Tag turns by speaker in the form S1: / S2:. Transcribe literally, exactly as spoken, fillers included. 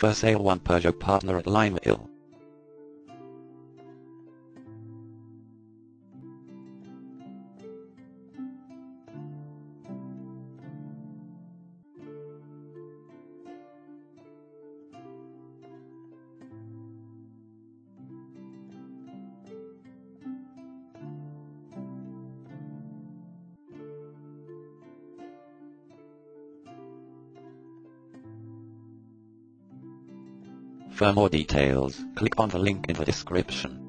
S1: For sale one Peugeot Partner at Lime Hill. For more details, click on the link in the description.